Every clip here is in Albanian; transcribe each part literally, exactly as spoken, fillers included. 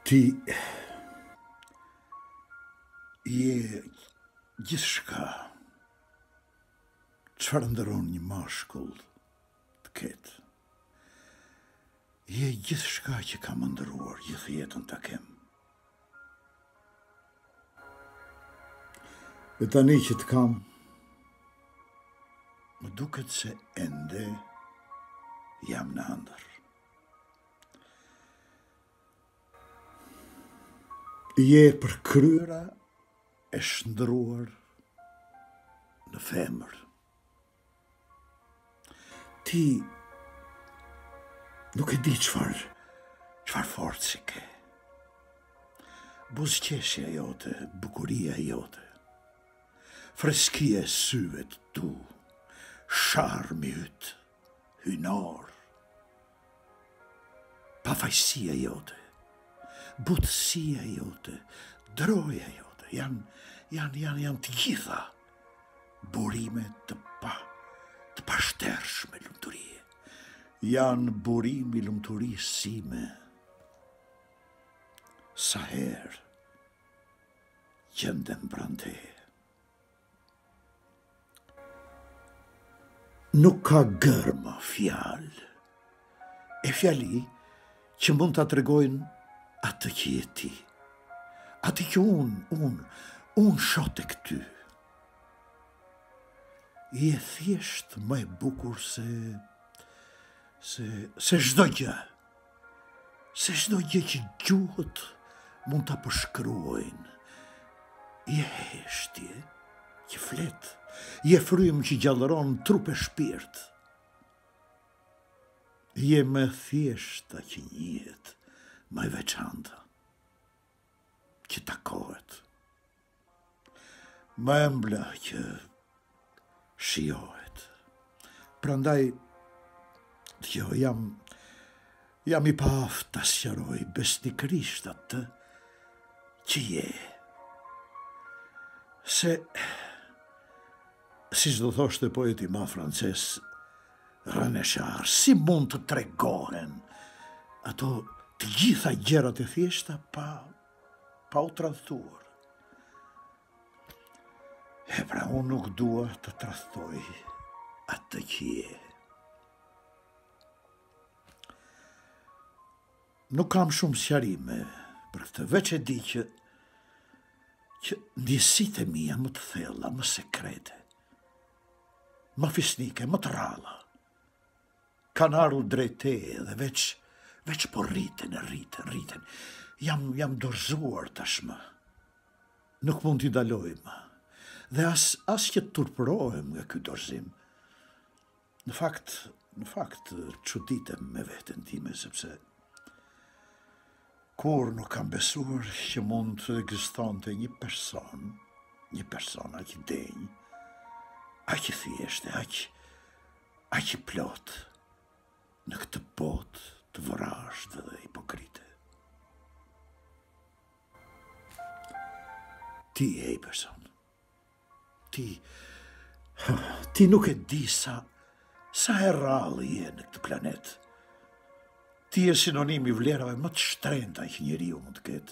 Ti je gjithçka çfarë ndëron një mashkull të ketë. Je gjithçka që kam ndëruar gjithë jetën ta kem. E tani që të kam, më duket se ende jam në ëndër. Je përkryera e shndruar në femër. Ti nuk e di çfarë, çfarë forci ke. Buzëqeshja jote, bukuria jote, freskia e syve të tu, sharmi yt, hynor, pafajësia jote, butësia jote, droja jote, janë, janë, janë, janë të gjitha burime të pa, të pashtershme lumturie. Janë burimi lumturisë sime. Sa herë gjendem pranë teje. Nuk ka gërma fjalë, e fjali që mund ta tregojnë atë që je ti, atë që unë, unë, unë shoh tek ty. Je thjesht më e bukur se, se, se çdo gjë, se çdo gjë që gjuhët mund ta përshkruajnë. Je heshtje që flet, je frym që gjallëron trup e shpirt. Je më thjeshta që njihet, më e veçanta që takohet, më ëmbla që shijohet. Prandaj, jo, jam, jam i paaft ta sqaroj besnikërisht atë që je. Se, si çdo thoshte poeti ma frances René Char, si mund të tregohen ato të gjitha gjërat e thjeshta pa, pa u tradhtuar. E pra unë nuk dua të tradhtoj atë që je. Nuk kam shumë sqarime për këtë, veç e di që që ndjesitë e mia më të thella, më sekrete, më fisnike, më të rralla, kanë ardhur drejt teje dhe veç veç po rriten, rriten, rriten. Jam, jam dorëzuar tashmë. Nuk mund t'i daloj më. Dhe as, as që turpërohem nga ky dorëzim. Në fakt, në fakt, çuditem me veten time, sepse kur nuk kam besuar që mund të ekzistonte një person, një person aq i denj, aq i thjeshtë, aq, aq i plot në këtë botë të vërashtë dhe hipokrite. Ti je ai person. Ti, ti nuk e di sa, sa e rrallë je në këtë planet. Ti je sinonim i vlerave më të shtrenjta që njeriu mund të ketë.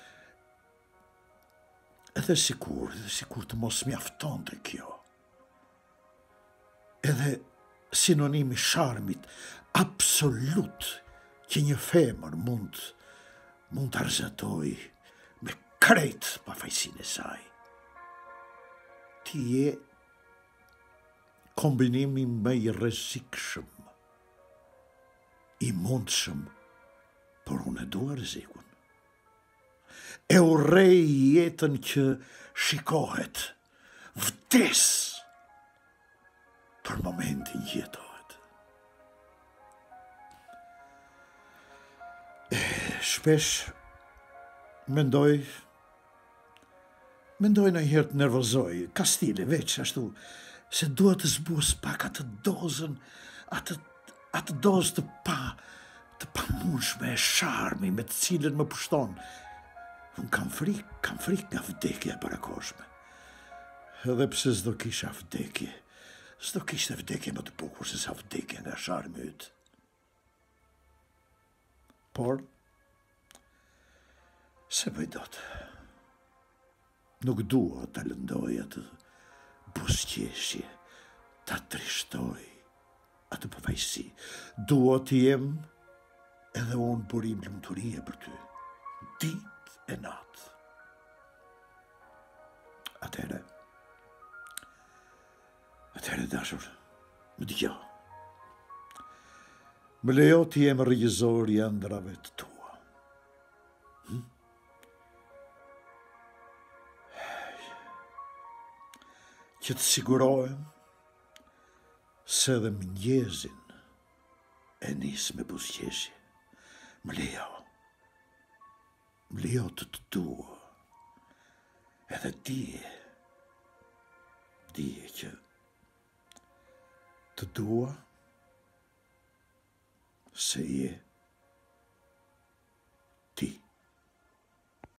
Edhe sikur, edhe sikur të mos mjaftonte kjo. Edhe sinonim i sharmit absolut që një femër mund, mund të argëtoj me krejt pafajësinë e saj. Ti je kombinimi më i rrezikshëm, i mundshëm, por unë e dua rrezikun. E urrej jetën që shikohet, vdes për momentin që jetohet. E, shpesh mendoj, mendoj ndonjëherë të nervozoj, ka stile veç ashtu, se dua të zbus pak atë dozën, atë atë dozë të pa, të pamundshme e sharmi me të cilën më pushton. Unë kam frikë, kam frikë nga vdekja e parakoshme. Edhe pse s'do kisha vdekje, s'do kishte vdekje më të bukur se sa vdekja nga sharmi yt. Por, Se bëj dot. Nuk dua të lëndoj atë buzëqeshje, ta trishtoj atë përvajsi. Dua të jem edhe unë burim lumturie për ty, dit e natë. Atere, atere dashur, më dëgjo. Më lejo të jem regjizor i ëndrave të tua. Hm? Që të sigurohem se dhe mëngjezin e nis me buzëqeshje. Më lejo, më lejo të të dua, edhe dije, dije që të dua se je